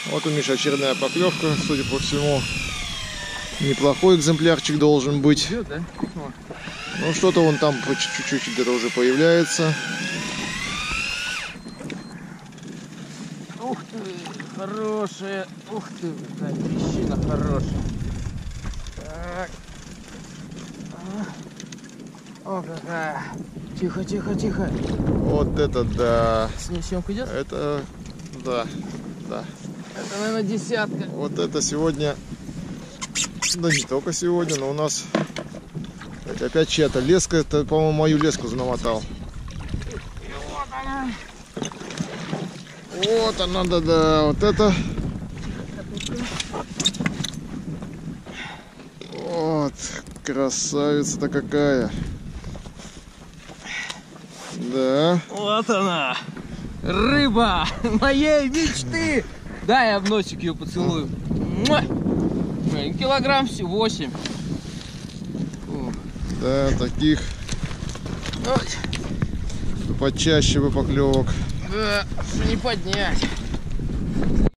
Вот у Миши очередная поклевка, судя по всему. Неплохой экземплярчик должен быть. Да? Ну что-то вон там по чуть-чуть где-то уже появляется. Ух ты, хорошая. Ух ты, какая трещина хорошая. Так. О, какая. Тихо, тихо, тихо. Вот это да. Съемка идет? Это да. Это, наверное, десятка. Вот это сегодня, да не только сегодня, но у нас опять чья-то леска. Это, по-моему, мою леску намотал. Вот она. Вот она, да. Вот это. Вот, красавица-то какая. Да. Вот она. Рыба моей мечты. Да, я в носик ее поцелую. Килограмм 8. Да, таких почаще бы поклевок. Да, не поднять.